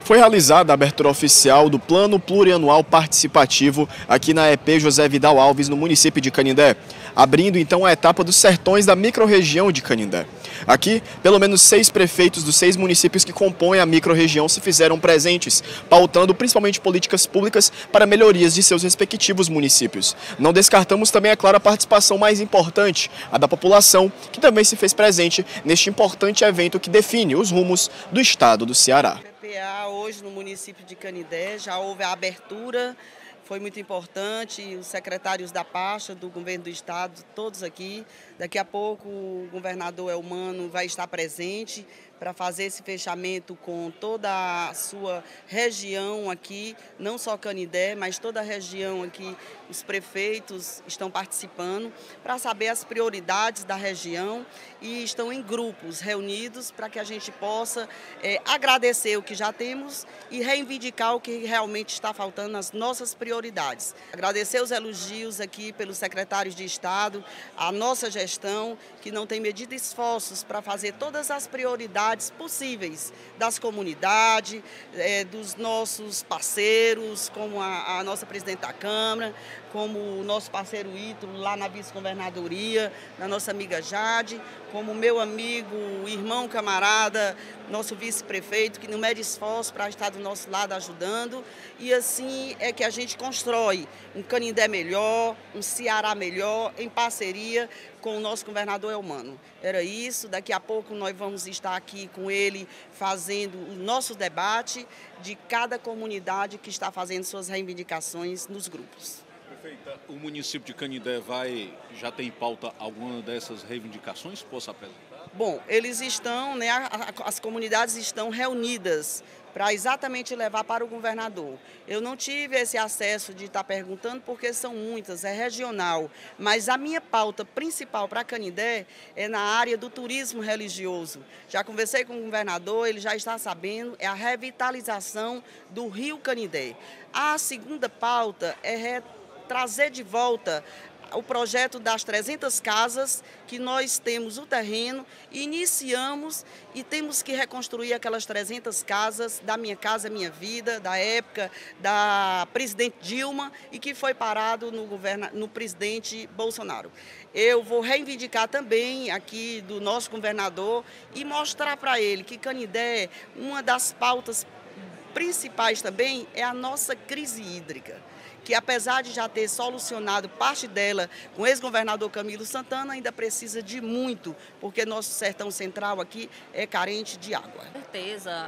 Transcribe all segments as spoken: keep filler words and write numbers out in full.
Foi realizada a abertura oficial do Plano Plurianual Participativo aqui na E P José Vidal Alves, no município de Canindé, abrindo então a etapa dos sertões da microrregião de Canindé. Aqui, pelo menos seis prefeitos dos seis municípios que compõem a microrregião se fizeram presentes, pautando principalmente políticas públicas para melhorias de seus respectivos municípios. Não descartamos também, é claro, a participação mais importante, a da população, que também se fez presente neste importante evento que define os rumos do estado do Ceará. Hoje no município de Canindé já houve a abertura, foi muito importante, os secretários da pasta, do governo do estado, todos aqui. Daqui a pouco o governador Elmano vai estar presente para fazer esse fechamento com toda a sua região aqui, não só Canindé, mas toda a região aqui, os prefeitos estão participando para saber as prioridades da região e estão em grupos reunidos para que a gente possa é, agradecer o que já temos e reivindicar o que realmente está faltando nas nossas prioridades. Agradecer os elogios aqui pelos secretários de Estado, a nossa gestão, que não tem medido esforços para fazer todas as prioridades possíveis das comunidades, é, dos nossos parceiros, como a, a nossa presidente da Câmara, como o nosso parceiro Ítalo lá na vice-governadoria, da nossa amiga Jade, como o meu amigo, irmão, camarada, nosso vice-prefeito, que não mede esforço para estar do nosso lado ajudando. E assim é que a gente constrói um Canindé melhor, um Ceará melhor, em parceria com o nosso governador Elmano. Era isso, daqui a pouco nós vamos estar aqui com ele fazendo o nosso debate de cada comunidade que está fazendo suas reivindicações nos grupos. Prefeita, o município de Canindé vai, já tem em pauta alguma dessas reivindicações que possa apresentar? Bom, eles estão, né, as comunidades estão reunidas para exatamente levar para o governador. Eu não tive esse acesso de estar perguntando porque são muitas, é regional, mas a minha pauta principal para Canindé é na área do turismo religioso. Já conversei com o governador, ele já está sabendo, é a revitalização do Rio Canindé. A segunda pauta é re trazer de volta o projeto das trezentas casas, que nós temos o terreno, iniciamos e temos que reconstruir aquelas trezentas casas da Minha Casa Minha Vida, da época da presidente Dilma e que foi parado no, governo, no presidente Bolsonaro. Eu vou reivindicar também aqui do nosso governador e mostrar para ele que Canindé, uma das pautas principais também é a nossa crise hídrica, que apesar de já ter solucionado parte dela com o ex-governador Camilo Santana, ainda precisa de muito, porque nosso sertão central aqui é carente de água. Com certeza,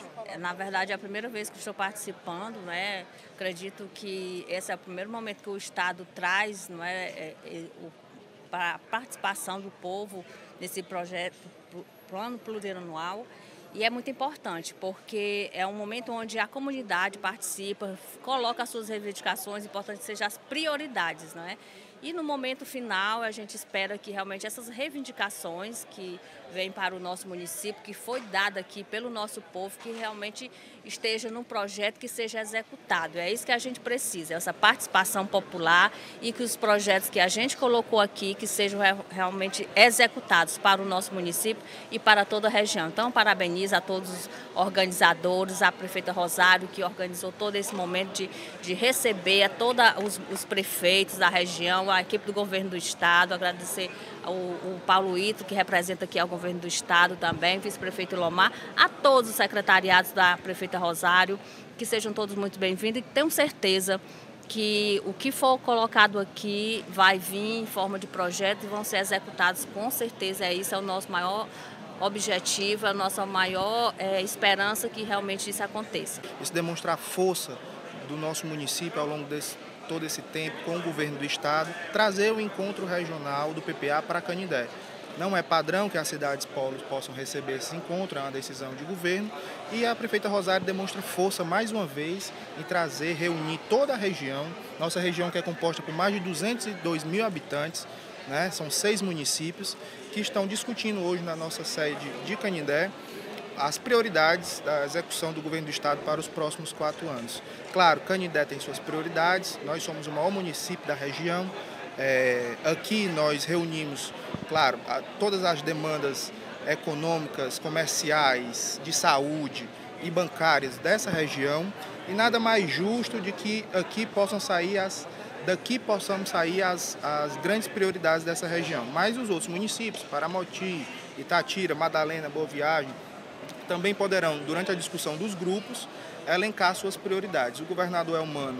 na verdade é a primeira vez que estou participando, né? Acredito que esse é o primeiro momento que o Estado traz, não é, é, é para a participação do povo nesse projeto Plano Plurianual. E é muito importante, porque é um momento onde a comunidade participa, coloca as suas reivindicações, importante que sejam as prioridades, não é? E no momento final, a gente espera que realmente essas reivindicações que vêm para o nosso município, que foi dada aqui pelo nosso povo, que realmente esteja num projeto que seja executado. É isso que a gente precisa, essa participação popular e que os projetos que a gente colocou aqui, que sejam realmente executados para o nosso município e para toda a região. Então, parabenizo a todos os organizadores, a prefeita Rosário, que organizou todo esse momento de, de receber a todos os, os prefeitos da região, a equipe do governo do estado, agradecer o, o Paulo Ito, que representa aqui ao governo do estado também, vice-prefeito Lomar, a todos os secretariados da prefeita Rosário, que sejam todos muito bem-vindos e tenho certeza que o que for colocado aqui vai vir em forma de projeto e vão ser executados com certeza. É isso, é o nosso maior objetivo, a nossa maior é, esperança que realmente isso aconteça. Isso demonstra a força do nosso município ao longo desse todo esse tempo com o governo do estado, trazer o encontro regional do P P A para Canindé. Não é padrão que as cidades polos possam receber esse encontro, é uma decisão de governo, e a prefeita Rosário demonstra força mais uma vez em trazer, reunir toda a região, nossa região que é composta por mais de duzentos e dois mil habitantes, né? São seis municípios que estão discutindo hoje na nossa sede de Canindé as prioridades da execução do governo do estado para os próximos quatro anos. Claro, Canindé tem suas prioridades, nós somos o maior município da região, é, aqui nós reunimos, claro, a, todas as demandas econômicas, comerciais, de saúde, e bancárias dessa região, e nada mais justo de que aqui possam sair as, daqui possamos sair as, as grandes prioridades dessa região. Mas os outros municípios, Paramoti, Itatira, Madalena, Boa Viagem, também poderão, durante a discussão dos grupos, elencar suas prioridades. O governador Elmano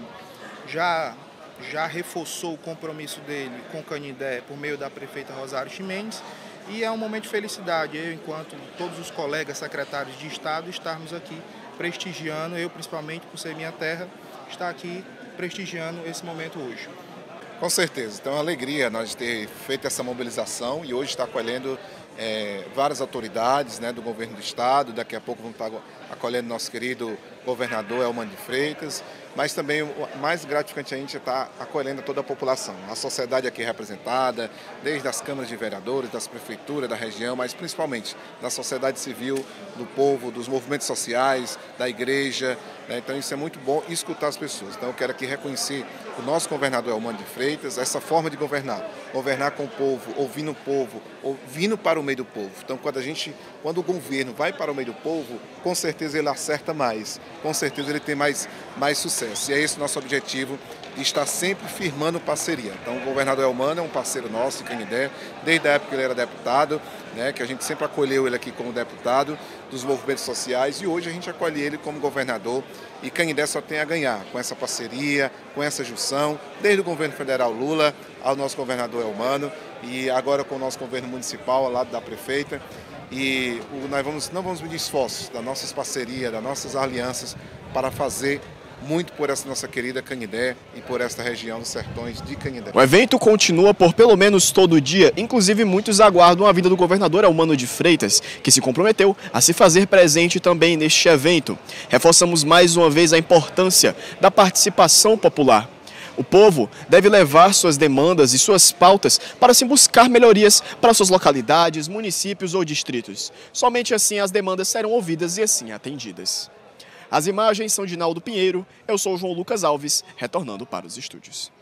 já, já reforçou o compromisso dele com Canindé por meio da prefeita Rosário Chimenez, e é um momento de felicidade, eu, enquanto todos os colegas secretários de Estado, estarmos aqui prestigiando, eu principalmente, por ser minha terra, estar aqui prestigiando esse momento hoje. Com certeza, então é uma alegria nós ter feito essa mobilização e hoje está acolhendo é, várias autoridades, né, do governo do estado, daqui a pouco vamos estar acolhendo nosso querido governador Elmano de Freitas, mas também o mais gratificante a gente é estar acolhendo toda a população, a sociedade aqui representada, desde as câmaras de vereadores, das prefeituras da região, mas principalmente da sociedade civil, do povo, dos movimentos sociais, da igreja, né? Então isso é muito bom escutar as pessoas. Então eu quero aqui reconhecer o nosso governador Elmano de Freitas, essa forma de governar, governar com o povo, ouvindo o povo, vindo para o meio do povo. Então quando a gente, quando o governo vai para o meio do povo, com certeza ele acerta mais, com certeza ele tem mais, mais sucesso. E é esse o nosso objetivo, de estar sempre firmando parceria. Então o governador Elmano é um parceiro nosso de Canindé, desde a época que ele era deputado, né, que a gente sempre acolheu ele aqui como deputado dos movimentos sociais, e hoje a gente acolhe ele como governador, e Canindé só tem a ganhar com essa parceria, com essa junção, desde o governo federal Lula ao nosso governador Elmano, e agora com o nosso governo municipal ao lado da prefeita. E nós vamos, não vamos medir esforços das nossas parcerias, das nossas alianças para fazer muito por essa nossa querida Canindé e por esta região dos sertões de Canindé. O evento continua por pelo menos todo o dia, inclusive muitos aguardam a vinda do governador Elmano de Freitas, que se comprometeu a se fazer presente também neste evento. Reforçamos mais uma vez a importância da participação popular. O povo deve levar suas demandas e suas pautas para se buscar melhorias para suas localidades, municípios ou distritos. Somente assim as demandas serão ouvidas e assim atendidas. As imagens são de Naldo Pinheiro, eu sou o João Lucas Alves, retornando para os estúdios.